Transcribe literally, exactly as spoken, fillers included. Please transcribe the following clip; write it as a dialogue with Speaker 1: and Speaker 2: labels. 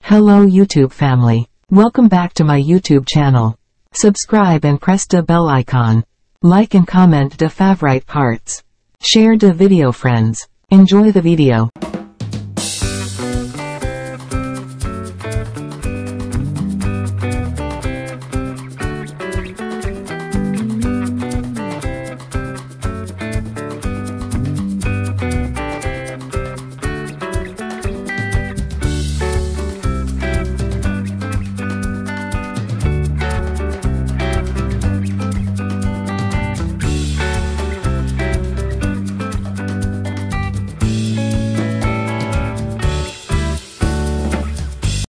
Speaker 1: Hello YouTube family. Welcome back to my YouTube channel. Subscribe and press the bell icon. Like and comment the favorite parts. Share the video friends. Enjoy the video.